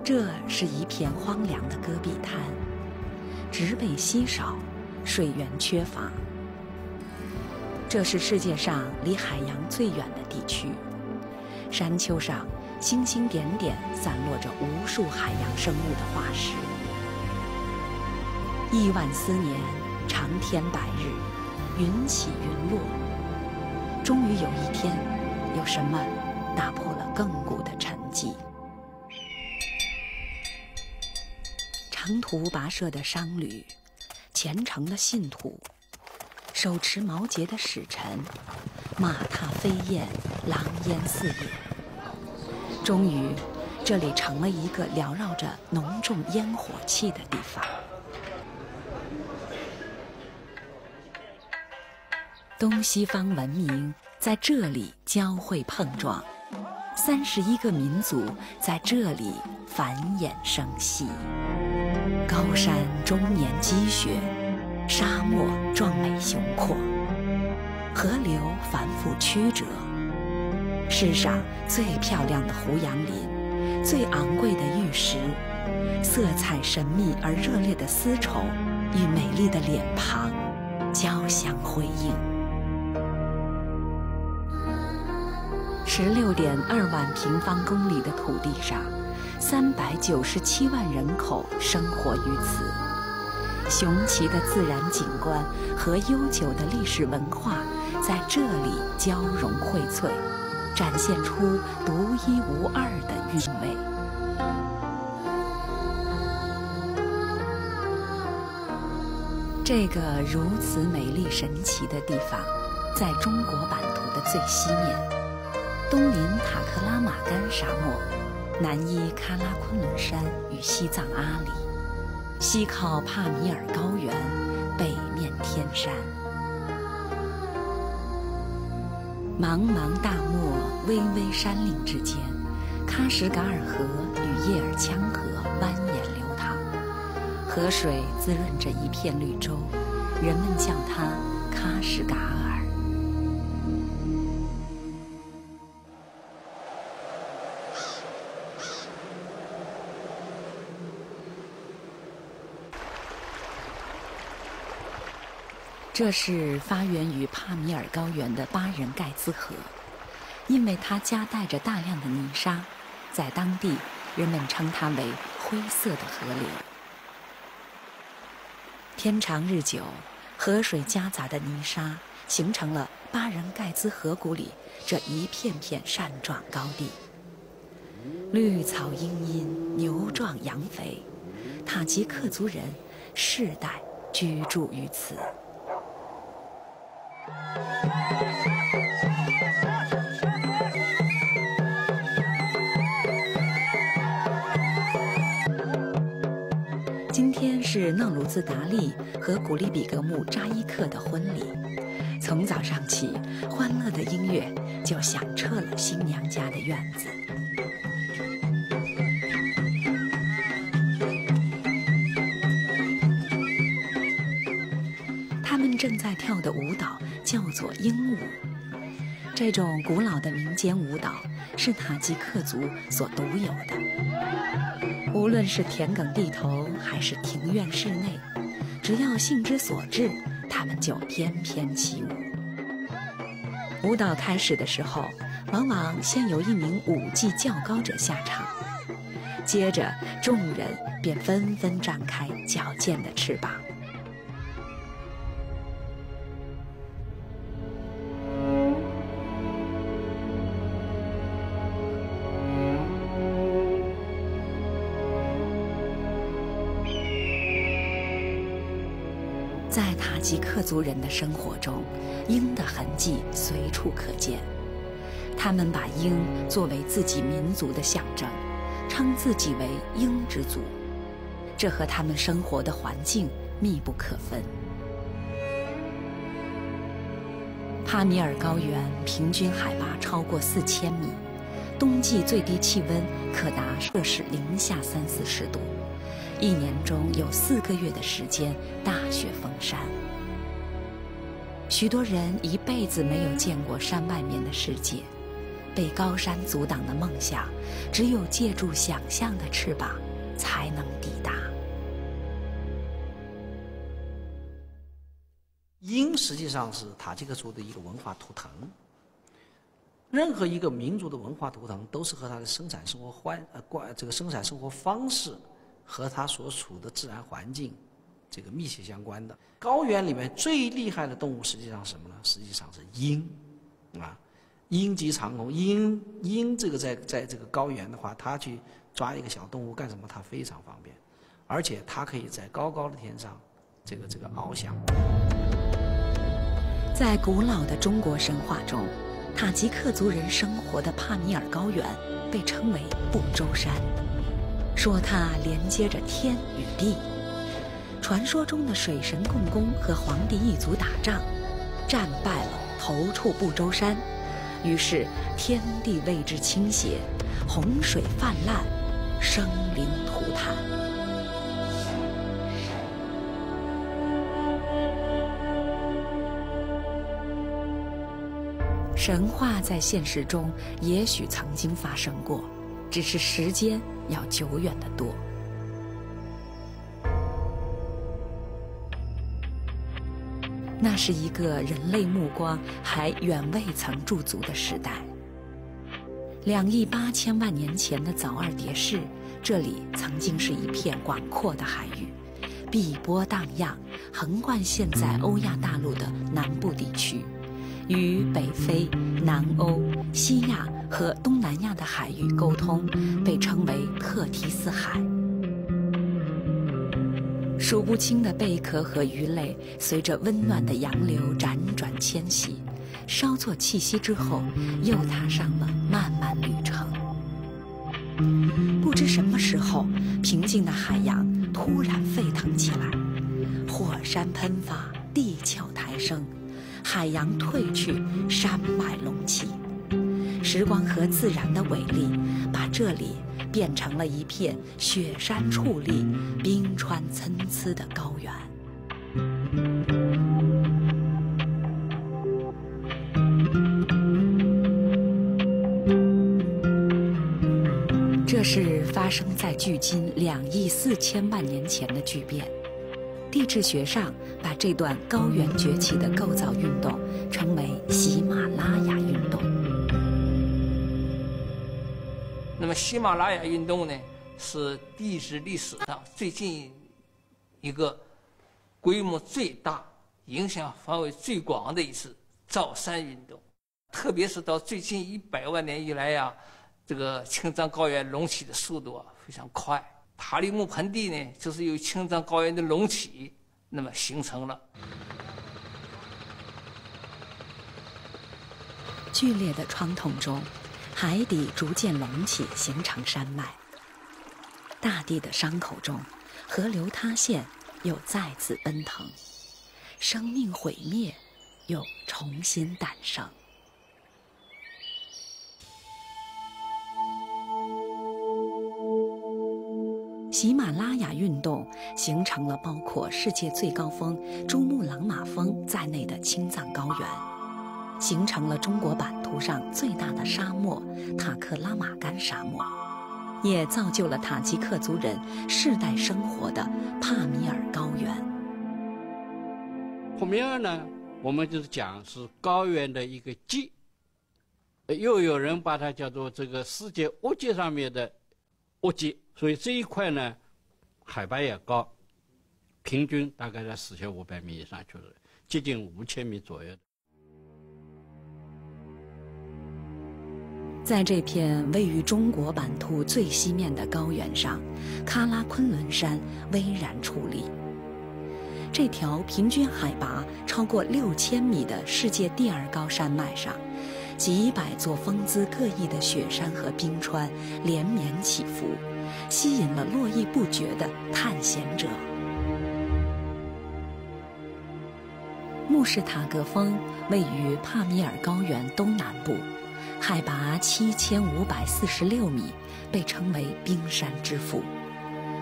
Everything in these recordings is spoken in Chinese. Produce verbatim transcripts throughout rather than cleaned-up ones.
这是一片荒凉的戈壁滩，植被稀少，水源缺乏。这是世界上离海洋最远的地区，山丘上星星点点散落着无数海洋生物的化石。亿万思年，长天白日，云起云落，终于有一天，有什么打破了亘古的沉寂。长途跋涉的商旅，虔诚的信徒，手持毛节的使臣，马踏飞燕，狼烟四野。终于，这里成了一个缭绕着浓重烟火气的地方。东西方文明在这里交汇碰撞，三十一个民族在这里繁衍生息。高山终年积雪，沙漠壮美雄阔，河流繁复曲折。世上最漂亮的胡杨林，最昂贵的玉石，色彩神秘而热烈的丝绸与美丽的脸庞交相辉映。十六点二万平方公里的土地上，三百九十七万人口生活于此。雄奇的自然景观和悠久的历史文化在这里交融荟萃，展现出独一无二的韵味。这个如此美丽神奇的地方，在中国版图的最西面。东临塔克拉玛干沙漠，南依喀拉昆仑山与西藏阿里，西靠帕米尔高原，北面天山。茫茫大漠，巍巍山岭之间，喀什噶尔河与叶尔羌河蜿蜒流淌，河水滋润着一片绿洲，人们叫它喀什噶尔。这是发源于帕米尔高原的巴仁盖兹河，因为它夹带着大量的泥沙，在当地人们称它为灰色的河流。天长日久，河水夹杂的泥沙形成了巴仁盖兹河谷里这一片片山状高地，绿草茵茵，牛壮羊肥，塔吉克族人世代居住于此。今天是讷鲁兹达利和古利比格木扎伊克的婚礼，从早上起，欢乐的音乐就响彻了新娘家的院子。他们正在跳的舞蹈叫做鹰舞，这种古老的民间舞蹈是塔吉克族所独有的。无论是田埂地头还是庭院室内，只要兴之所至，他们就翩翩起舞。舞蹈开始的时候，往往先有一名舞技较高者下场，接着众人便纷纷张开矫健的翅膀。在塔吉克族人的生活中，鹰的痕迹随处可见。他们把鹰作为自己民族的象征，称自己为鹰之族，这和他们生活的环境密不可分。帕米尔高原平均海拔超过四千米，冬季最低气温可达摄氏零下三四十度。一年中有四个月的时间大雪封山，许多人一辈子没有见过山外面的世界， 被高山阻挡的梦想，只有借助想象的翅膀才能抵达。 鹰实际上是塔吉克族的一个文化图腾。任何一个民族的文化图腾都是和它的生产生活环呃关这个生产生活方式和它所处的自然环境这个密切相关的。高原里面最厉害的动物实际上是什么呢？实际上是鹰，啊，鹰击长空。鹰鹰这个在在这个高原的话，它去抓一个小动物干什么？它非常方便，而且它可以在高高的天上这个这个翱翔。 在古老的中国神话中，塔吉克族人生活的帕米尔高原被称为不周山，说它连接着天与地。传说中的水神共工和黄帝一族打仗，战败了，头触不周山，于是天地为之倾斜，洪水泛滥，生灵涂炭。神话在现实中也许曾经发生过，只是时间要久远得多。那是一个人类目光还远未曾驻足的时代。两亿八千万年前的早二叠市，这里曾经是一片广阔的海域，碧波荡漾，横贯现在欧亚大陆的南部地区，与北非、南欧、西亚和东南亚的海域沟通，被称为特提斯海。数不清的贝壳和鱼类随着温暖的洋流辗转迁徙，稍作气息之后，又踏上了漫漫旅程。不知什么时候，平静的海洋突然沸腾起来，火山喷发，地壳抬升，海洋退去，山脉隆起。时光和自然的伟力，把这里变成了一片雪山矗立、冰川参差的高原。这是发生在距今两亿四千万年前的巨变。地质学上把这段高原崛起的构造运动称为喜马拉雅运动。 那么喜马拉雅运动呢，是地质历史上最近一个规模最大、影响范围最广的一次造山运动。特别是到最近一百万年以来呀、啊，这个青藏高原隆起的速度啊非常快。塔里木盆地呢，就是由青藏高原的隆起那么形成了。 剧烈的创痛中，海底逐渐隆起，形成山脉。大地的伤口中，河流塌陷，又再次奔腾；生命毁灭，又重新诞生。喜马拉雅运动形成了包括世界最高峰珠穆朗玛峰在内的青藏高原，形成了中国版图上最大的沙漠塔克拉玛干沙漠，也造就了塔吉克族人世代生活的帕米尔高原。 帕米尔呢，我们就是讲是高原的一个极，又有人把它叫做这个世界屋脊上面的屋脊，所以这一块呢，海拔也高，平均大概在四千五百米以上，就是接近五千米左右。 在这片位于中国版图最西面的高原上，喀拉昆仑山巍然矗立。这条平均海拔超过六千米的世界第二高山脉上，几百座风姿各异的雪山和冰川连绵起伏，吸引了络绎不绝的探险者。穆士塔格峰位于帕米尔高原东南部，海拔七千五百四十六米，被称为冰山之父。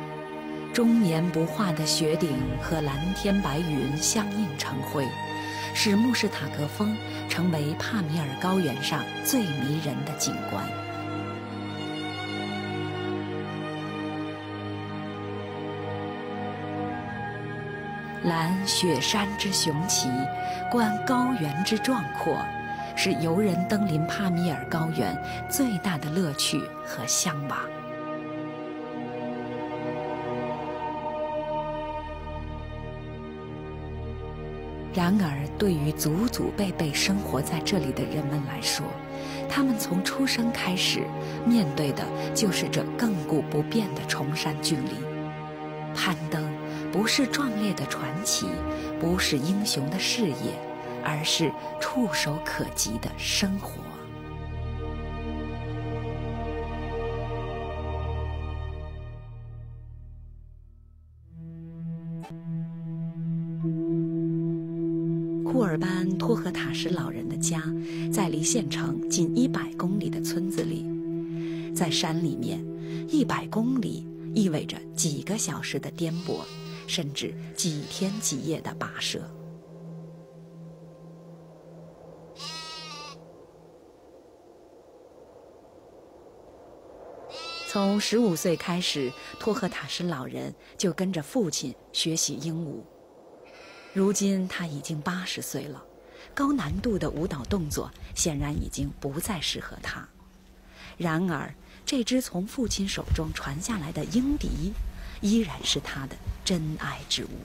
终年不化的雪顶和蓝天白云相映成辉， 使穆士塔格峰成为帕米尔高原上最迷人的景观。览雪山之雄奇，观高原之壮阔，是游人登临帕米尔高原最大的乐趣和向往。然而，对于祖祖辈辈生活在这里的人们来说，他们从出生开始面对的就是这亘古不变的崇山峻岭。攀登不是壮烈的传奇，不是英雄的事业，而是触手可及的生活。库尔班托合塔什老人的家在离县城近一百公里的村子里，在山里面，一百公里意味着几个小时的颠簸，甚至几天几夜的跋涉。从十五岁开始，托合塔什老人就跟着父亲学习鹰舞。如今他已经八十岁了，高难度的舞蹈动作显然已经不再适合他。然而，这只从父亲手中传下来的鹰笛，依然是他的真爱之物。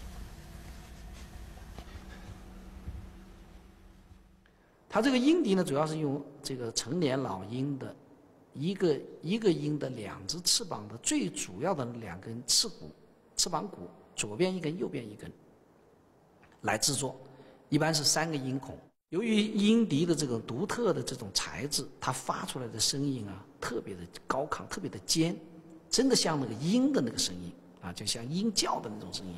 它这个鹰笛呢，主要是用这个成年老鹰的一个一个鹰的两只翅膀的最主要的两根翅骨、翅膀骨，左边一根，右边一根，来制作，一般是三个音孔。由于鹰笛的这个独特的这种材质，它发出来的声音啊，特别的高亢，特别的尖，真的像那个鹰的那个声音啊，就像鹰叫的那种声音。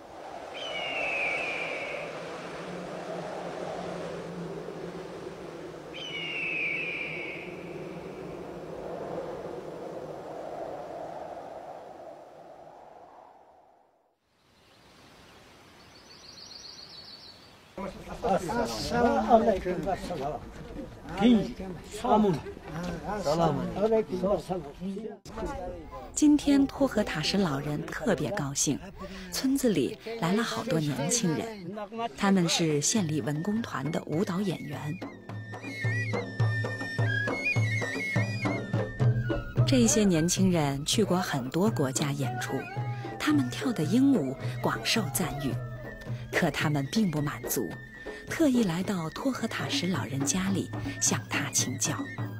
今天托合塔什老人特别高兴，村子里来了好多年轻人，他们是县里文工团的舞蹈演员。这些年轻人去过很多国家演出，他们跳的鹰舞广受赞誉。可他们并不满足，特意来到托合塔什老人家里向他请教。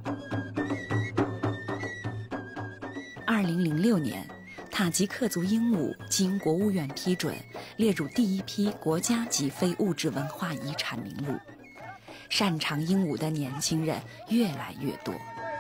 二零零六年，塔吉克族鹰舞经国务院批准，列入第一批国家级非物质文化遗产名录。擅长鹰舞的年轻人越来越多。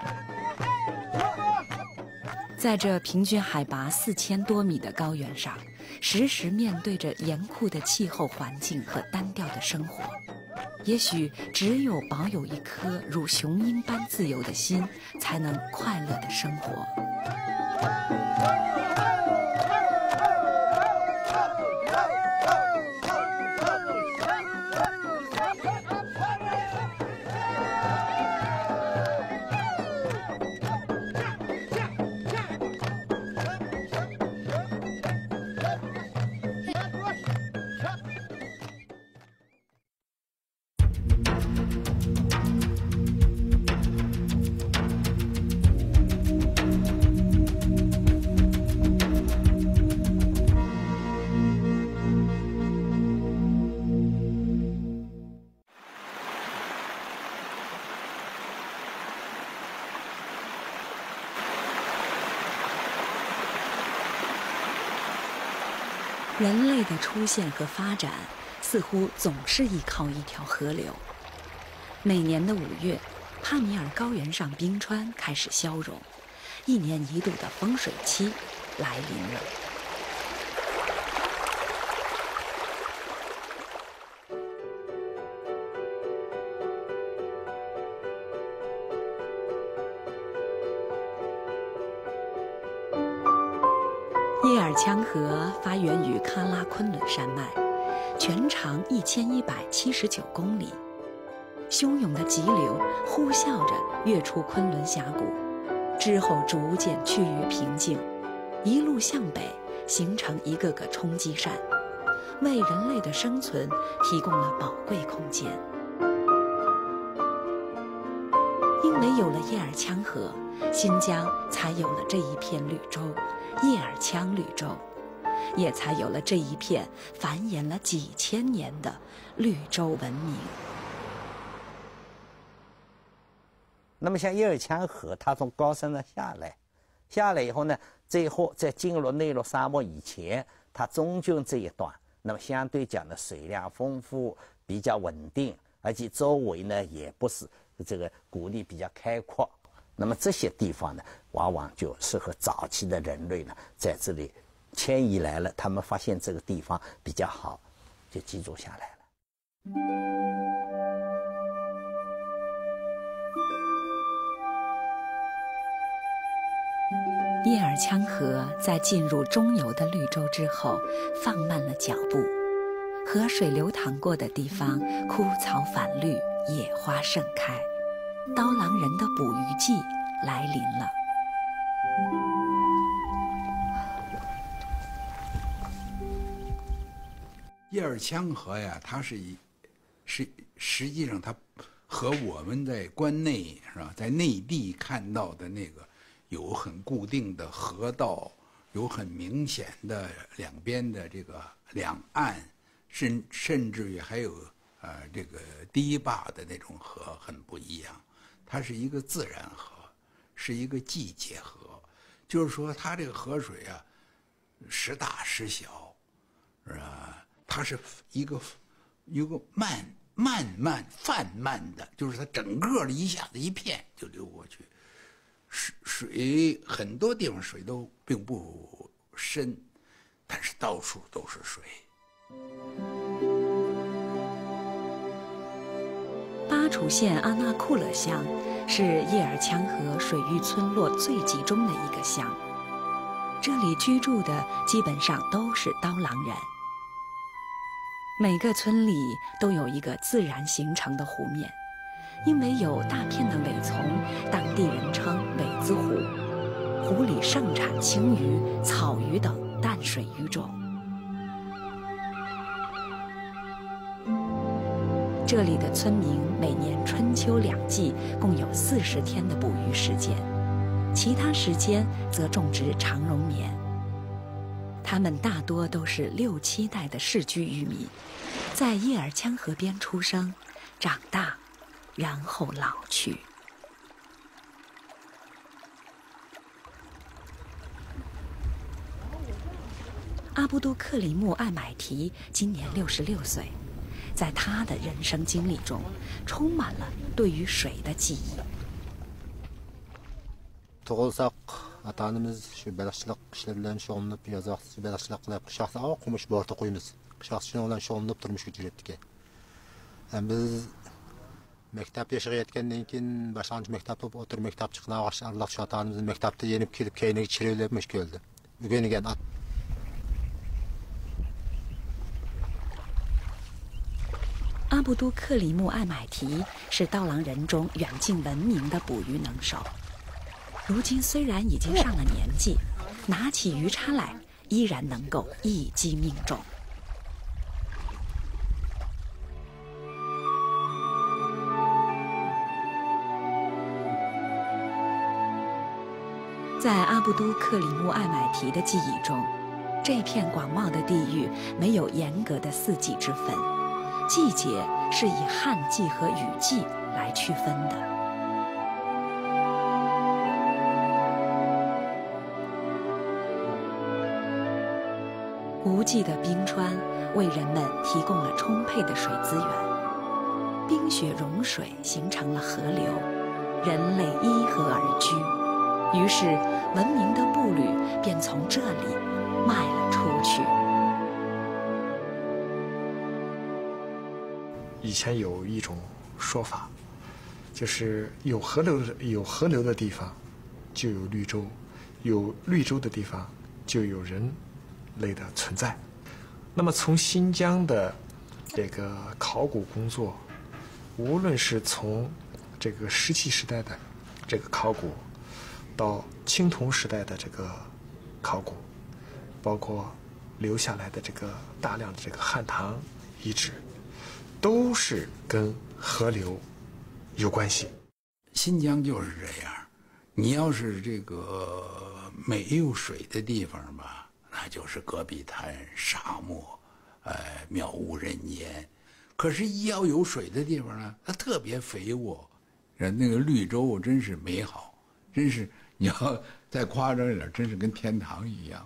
在这平均海拔四千多米的高原上，时时面对着严酷的气候环境和单调的生活，也许只有保有一颗如雄鹰般自由的心，才能快乐地生活。人类的出现和发展似乎总是依靠一条河流。每年的五月，帕米尔高原上冰川开始消融，一年一度的丰水期来临了。叶尔羌河发源于喀拉昆仑山脉， 全长一千一百七十九公里，汹涌的急流呼啸着跃出昆仑峡谷，之后逐渐趋于平静，一路向北，形成一个个冲积扇，为人类的生存提供了宝贵空间。因为有了叶尔羌河，新疆才有了这一片绿洲——叶尔羌绿洲，也才有了这一片繁衍了几千年的绿洲文明。 那么像叶尔羌河，它从高山上下来，下来以后呢，最后在进入内陆沙漠以前，它中间这一段，那么相对讲的水量丰富，比较稳定，而且周围呢也不是这个谷地比较开阔。那么这些地方呢，往往就适合早期的人类呢在这里迁移来了，他们发现这个地方比较好，就居住下来了。 叶尔羌河在进入中游的绿洲之后，放慢了脚步。河水流淌过的地方，枯草反绿，野花盛开。刀郎人的捕鱼季来临了。 叶尔羌河呀，它是一是实际上它和我们在关内是吧，在内地看到的那个有很固定的河道，有很明显的两边的这个两岸，甚甚至于还有呃这个堤坝的那种河很不一样。它是一个自然河，是一个季节河，就是说它这个河水啊，时大时小，是吧？它是一个一个慢慢慢泛慢的，就是它整个的一下子一片就流过去。水水很多地方水都并不深，但是到处都是水。 巴楚县阿纳库勒乡是叶尔羌河水域村落最集中的一个乡，这里居住的基本上都是刀郎人。每个村里都有一个自然形成的湖面，因为有大片的苇丛，当地人称苇子湖。湖里盛产青鱼、草鱼等淡水鱼种。这里的村民每年春秋两季共有四十天的捕鱼时间，其他时间则种植长绒棉。他们大多都是六七代的世居渔民，在叶尔羌河边出生、长大，然后老去。阿布都克里木艾买提今年六十六岁，在他的人生经历中，充满了对于水的记忆。 To'g'ilsaq ata-onamiz shu baliqchilik ishlari bilan shug'ullanib, yoz vaqti baliqchilik qilib, qish vaqti qumush borta qo'ymiz. Qish vaqti shuning bilan shug'ullanib turmush kechirdik. Biz maktab yoshiga yetgandan keyin boshlang'ich maktabda o'tir maktab chiqna aralaq shu ata-onamiz maktabda yenib kelib, keyiniga chirayvermish keldi. O'rganigan 阿布都克里木艾买提是刀郎人中远近闻名的捕鱼能手。如今虽然已经上了年纪，拿起鱼叉来依然能够一击命中。在阿布都克里木艾买提的记忆中，这片广袤的地域没有严格的四季之分，季节是以旱季和雨季来区分的。无际的冰川为人们提供了充沛的水资源，冰雪融水形成了河流，人类依河而居，于是文明的步履便从这里迈了出去。 以前有一种说法，就是有河流的有河流的地方就有绿洲，有绿洲的地方就有人类的存在。那那么从新疆的这个考古工作，无论是从这个石器时代的这个考古，到青铜时代的这个考古，包括留下来的这个大量的这个汉唐遗址，都是跟河流有关系。 新疆就是这样，你要是这个没有水的地方吧，那就是戈壁滩、沙漠，呃，渺无人烟。可是，一要有水的地方呢，它特别肥沃，那个绿洲真是美好，真是你要再夸张一点，真是跟天堂一样。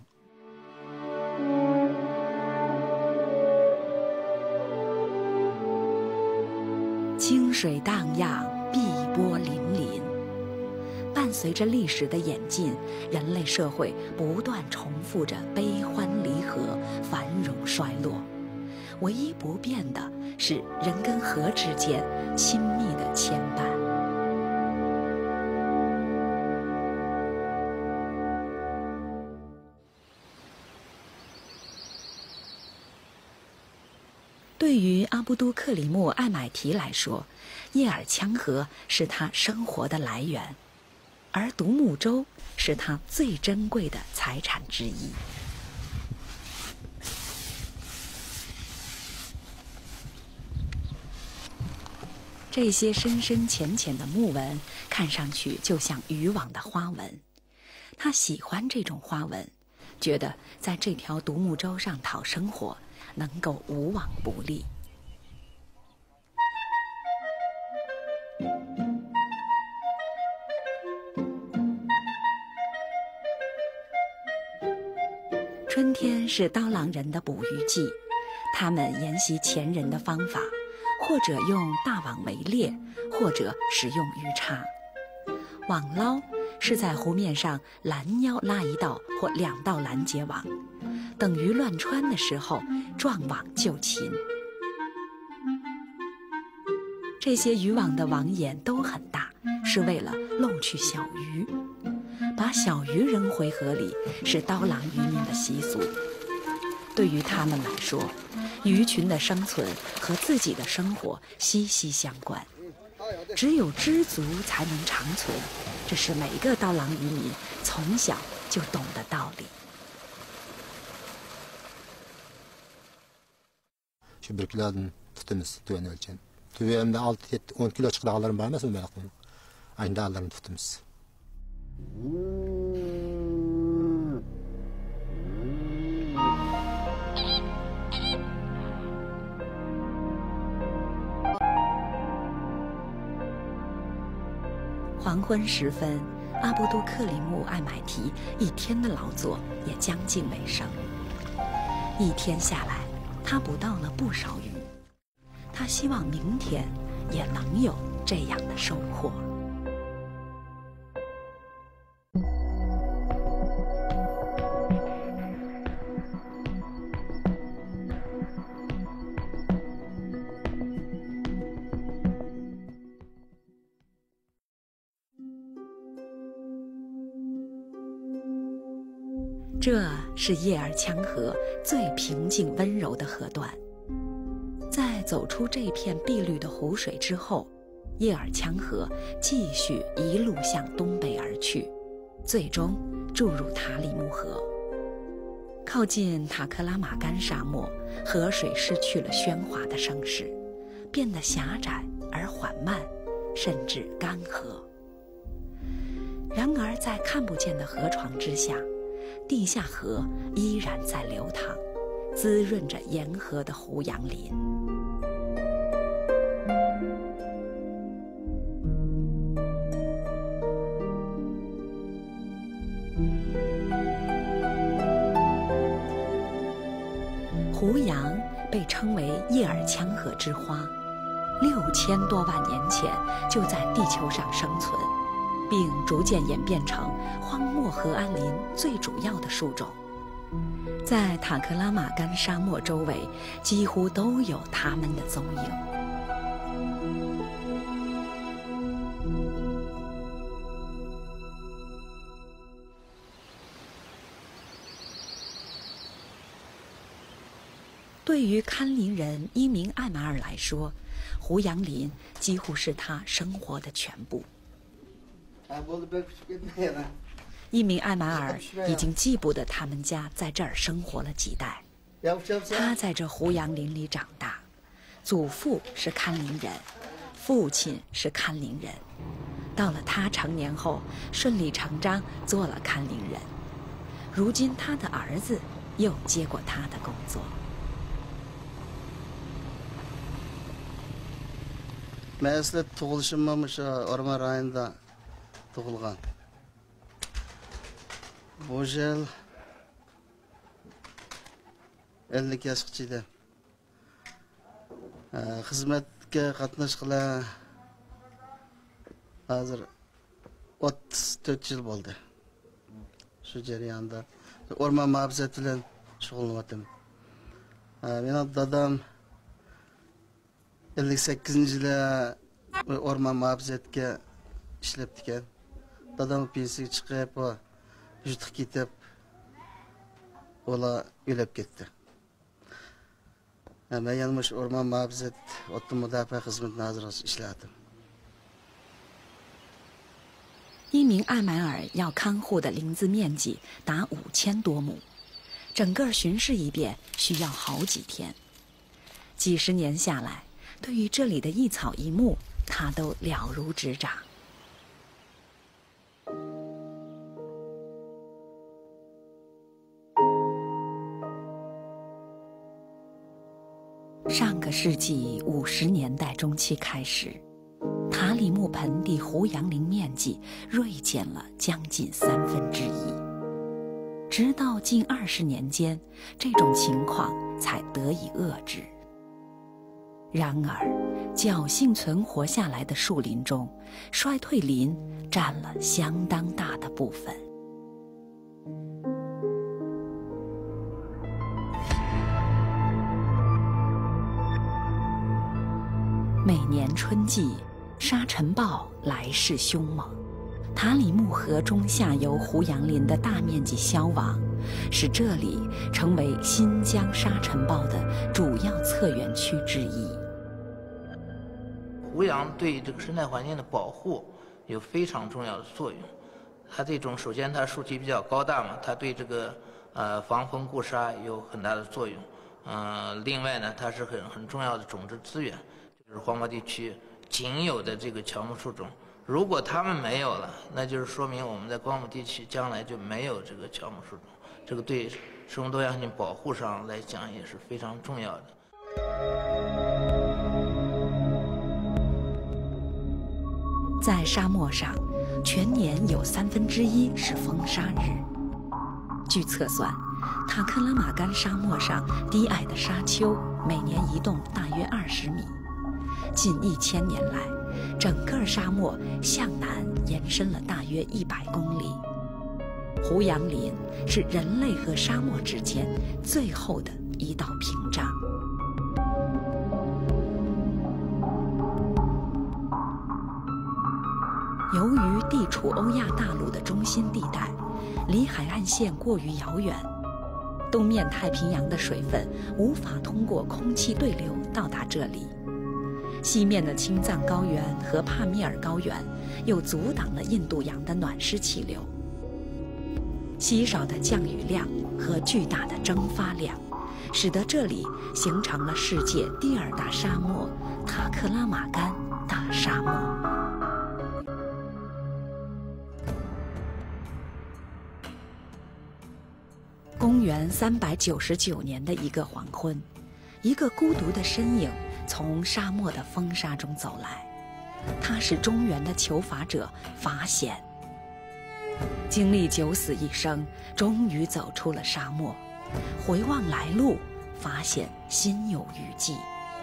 清水荡漾，碧波粼粼。伴随着历史的演进，人类社会不断重复着悲欢离合、繁荣衰落。唯一不变的是人跟河之间亲密的牵绊。对于阿布都克里木·艾买提来说，叶尔羌河是他生活的来源，而独木舟是他最珍贵的财产之一。这些深深浅浅的木纹看上去就像渔网的花纹，他喜欢这种花纹，觉得在这条独木舟上讨生活能够无往不利。春天是刀郎人的捕鱼季，他们沿袭前人的方法，或者用大网围猎，或者使用鱼叉。网捞是在湖面上拦腰拉一道或两道拦截网，等鱼乱穿的时候撞网就擒。这些渔网的网眼都很大，是为了漏去小鱼。把小鱼扔回河里是刀郎渔民的习俗。对于他们来说，鱼群的生存和自己的生活息息相关。只有知足才能长存，这是每个刀郎渔民从小就懂的道理。 Şübürkilerden tutumuz tüven ölçen. Tüvenimde altı on kilo çıkı dağlarım var mı? Aynı dağlarını tutumuz. 黄昏时分，阿布都克里木·艾买提一天的劳作也将近尾声。一天下来，他捕到了不少鱼。他希望明天也能有这样的收获。这是叶尔羌河最平静温柔的河段。在走出这片碧绿的湖水之后，叶尔羌河继续一路向东北而去，最终注入塔里木河。靠近塔克拉玛干沙漠，河水失去了喧哗的声势，变得狭窄而缓慢，甚至干涸。然而在看不见的河床之下，地下河依然在流淌，滋润着沿河的胡杨林。胡杨被称为叶尔羌河之花，六千多万年前就在地球上生存，并逐渐演变成荒漠河岸林最主要的树种。在塔克拉玛干沙漠周围，几乎都有它们的踪影。 对于堪林人伊明艾马尔来说，胡杨林几乎是他生活的全部。伊明艾马尔已经记不得他们家在这儿生活了几代。他在这胡杨林里长大，祖父是堪林人，父亲是堪林人。到了他成年后，顺理成章做了堪林人。如今他的儿子又接过他的工作。 Мәслет туғылышым ошо Орман районунда туғылган. Бул жыл ellik yaşga чейди. Хизметке катнашкыла азыр отуз төрт жыл болду. Şu jarayonda orman muhabbat bilan shug'ullanyapman. Mening dadam ellik sakkizinchi yili orman muhabbatga ishlabdi ekan. Dadam pensiyaga chiqib, yurtga ketib, ola o'lib ketdi. Men yalnız orman muhabbat otun mudofaa xizmatida hozir ishladim. 伊明艾买尔要看护的林子面积达五千多亩，整个巡视一遍需要好几天。几十年下来，对于这里的一草一木，他都了如指掌。上个世纪五十年代中期开始，塔里木盆地胡杨林面积锐减了将近三分之一，直到近二十年间，这种情况才得以遏制。然而，侥幸存活下来的树林中，衰退林占了相当大的部分。每年春季，沙尘暴来势凶猛，塔里木河中下游胡杨林的大面积消亡，使这里成为新疆沙尘暴的主要策源区之一。 胡杨对这个生态环境的保护有非常重要的作用。它这种首先它树体比较高大嘛，它对这个呃防风固沙有很大的作用。呃，另外呢，它是很很重要的种质资源。就是黄河地区仅有的这个乔木树种，如果它们没有了，那就是说明我们在光伏地区将来就没有这个乔木树种，这个对生物多样性保护上来讲也是非常重要的。 在沙漠上，全年有三分之一是风沙日。据测算，塔克拉玛干沙漠上低矮的沙丘每年移动大约二十米。近一千年来，整个沙漠向南延伸了大约一百公里。胡杨林是人类和沙漠之间最后的一道屏障。由于地处欧亚大陆的中心地带，离海岸线过于遥远，东面太平洋的水分无法通过空气对流到达这里。西面的青藏高原和帕米尔高原又阻挡了印度洋的暖湿气流。稀少的降雨量和巨大的蒸发量，使得这里形成了世界第二大沙漠——塔克拉玛干大沙漠。公元三百九十九年的一个黄昏，一个孤独的身影从沙漠的风沙中走来，他是中原的求法者法显。经历九死一生，终于走出了沙漠。回望来路，法显心有余悸。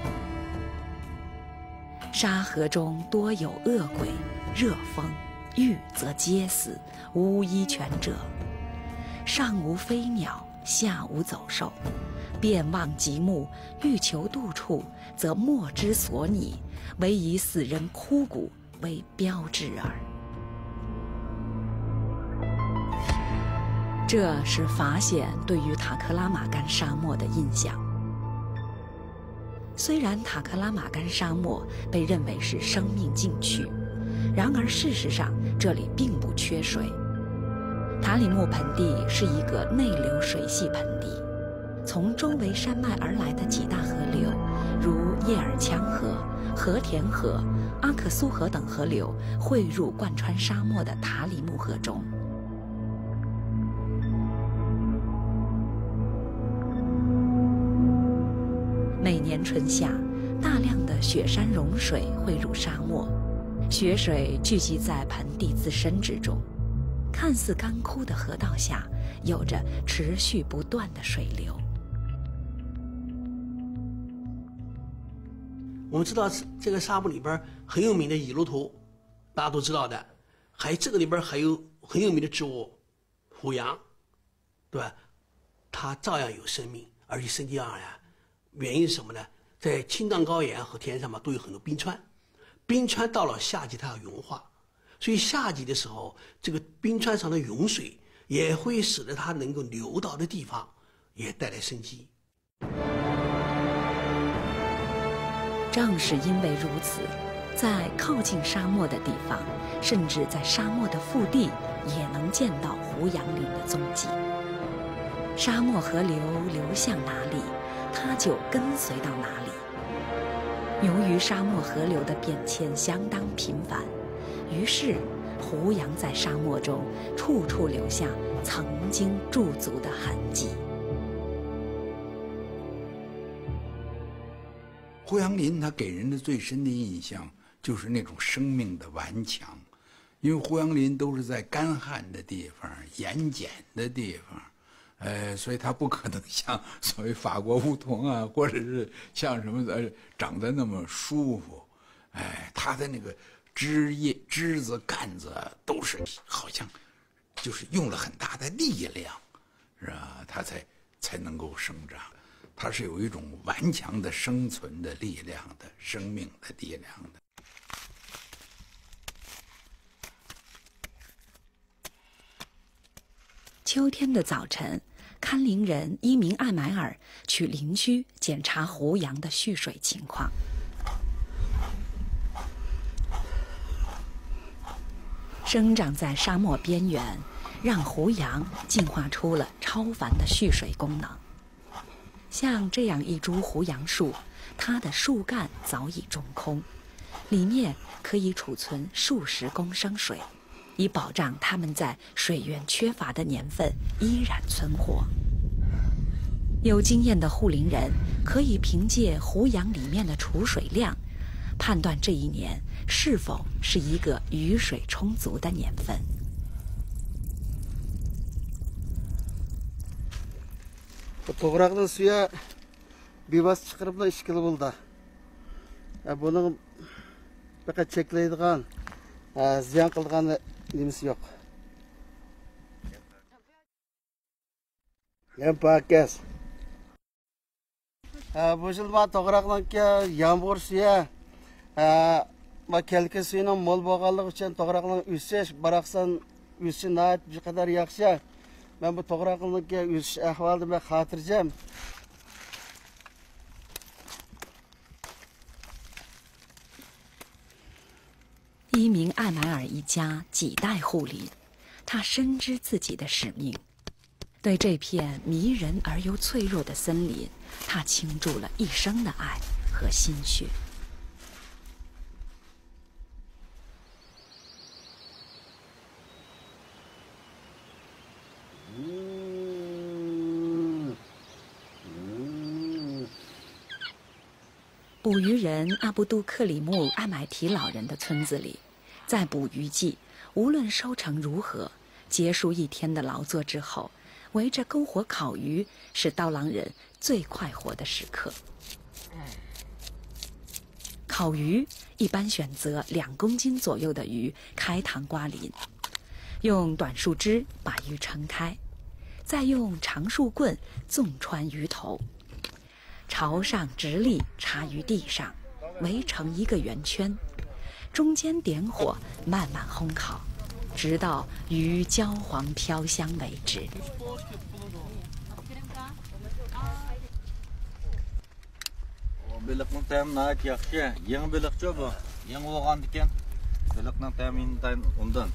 沙河中多有恶鬼，热风，遇则皆死，无依全者。上无飞鸟，下无走兽，遍望极目，欲求度处，则莫之所拟，唯以死人枯骨为标志耳。这是法显对于塔克拉玛干沙漠的印象。 虽然塔克拉玛干沙漠被认为是生命禁区，然而事实上这里并不缺水。塔里木盆地是一个内流水系盆地，从周围山脉而来的几大河流，如叶尔羌河、和田河、阿克苏河等河流汇入贯穿沙漠的塔里木河中。每年春夏，大量的雪山融水汇入沙漠，雪水聚集在盆地自身之中，看似干枯的河道下有着持续不断的水流。 我们知道这个沙漠里边很有名的野骆驼，大家都知道的，还这个里边还有很有名的植物虎杨，对吧？它照样有生命，而且生机盎然。原因是什么呢？在青藏高原和天山嘛都有很多冰川，冰川到了夏季它要融化，所以夏季的时候，这个冰川上的涌水也会使得它能够流到的地方也带来生机。 正是因为如此，在靠近沙漠的地方，甚至在沙漠的腹地，也能见到胡杨林的踪迹。沙漠河流流向哪里，它就跟随到哪里。由于沙漠河流的变迁相当频繁，于是胡杨在沙漠中处处留下曾经驻足的痕迹。 胡杨林它给人的最深的印象就是那种生命的顽强，因为胡杨林都是在干旱的地方、盐碱的地方，呃，所以它不可能像所谓法国梧桐啊，或者是像什么呃长得那么舒服，哎，它的那个枝叶、枝子、干子都是好像就是用了很大的力量，是吧？它才才能够生长。它是有一种顽强的生存的力量的，生命的力量的。 秋天的早晨，堪林人伊明艾买尔去林区检查胡杨的蓄水情况。生长在沙漠边缘，让胡杨进化出了超凡的蓄水功能。像这样一株胡杨树，它的树干早已中空，里面可以储存数十公升水，以保障它们在水源缺乏的年份依然存活。有经验的护林人可以凭借胡杨里面的储水量，判断这一年是否是一个雨水充足的年份。 To'g'raqning suya bevosita chiqarib ikki kilo bo'ldi. Buning faqat cheklaydigan, ziyon qilgan nimasi yo'q. Ham pakas. Bu yil ma to'g'raqningki yomg'ir suya, ma kelki suyning mo'l bo'lganligi uchun to'g'raqning o'sish, baraqsan o'sishi nihoyat bir qadar yaxshi. Ben bu to'g'raqningki o'sish ahvolida men xotirjam. 伊明艾买尔一家几代护林，他深知自己的使命，对这片迷人而又脆弱的森林，他倾注了一生的爱和心血。捕鱼人阿布杜克里木艾买提老人的村子里，在捕鱼季，无论收成如何，结束一天的劳作之后，围着篝火烤鱼是刀郎人最快活的时刻。烤鱼一般选择两公斤左右的鱼开膛刮鳞，用短树枝把鱼撑开，再用长树棍纵穿鱼头，朝上直立插于地上，围成一个圆圈，中间点火慢慢烘烤，直到鱼焦黄飘香为止。 Бөлөкнең тәме найт яхшы. Яңа бөлөкчө бу. Яңа булган икән. Бөлөкнең тәме интән ундан.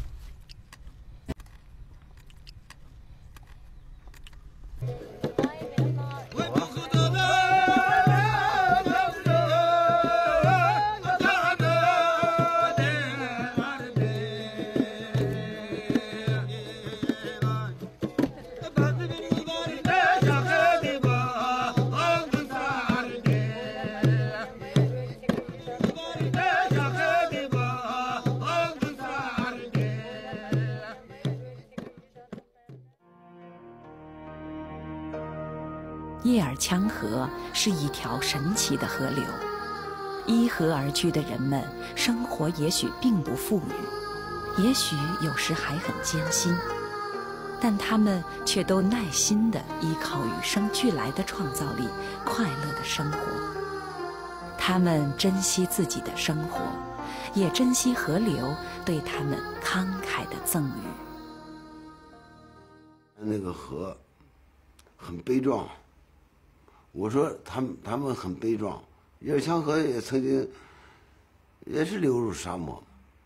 叶尔羌河是一条神奇的河流，依河而居的人们生活也许并不富裕，也许有时还很艰辛，但他们却都耐心地依靠与生俱来的创造力，快乐地生活。他们珍惜自己的生活，也珍惜河流对他们慷慨的赠予。 那个河很悲壮。我说他们他们很悲壮，叶尔羌河也曾经也是流入沙漠，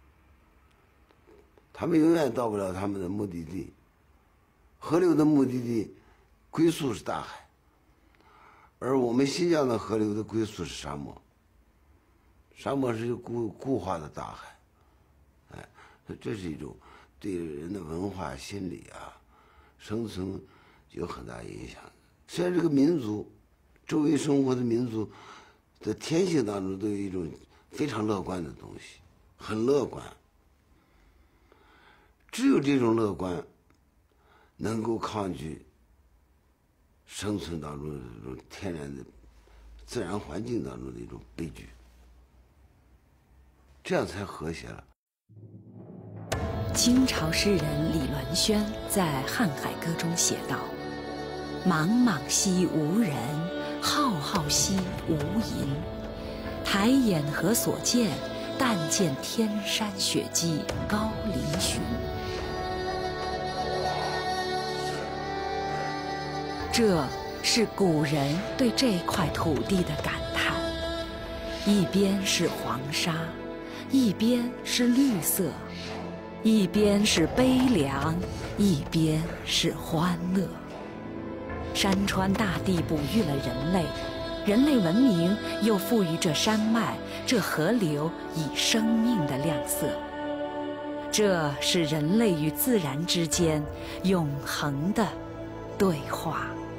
他们永远到不了他们的目的地。河流的目的地归宿是大海，而我们新疆的河流的归宿是沙漠。沙漠是固固化的大海，哎，这是一种对人的文化心理啊、生存有很大影响。虽然这个民族。周围生活的民族的天性当中都有一种非常乐观的东西，很乐观。只有这种乐观能够抗拒生存当中的这种天然的自然环境当中的一种悲剧，这样才和谐了。 清朝诗人李銮轩在《瀚海歌》中写道：“茫茫兮无人，浩浩兮无垠。抬眼何所见？但见天山雪霁高嶙峋。”这是古人对这块土地的感叹。一边是黄沙，一边是绿色，一边是悲凉，一边是欢乐。山川大地哺育了人类，人类文明又赋予这山脉、这河流以生命的亮色。这是人类与自然之间永恒的对话。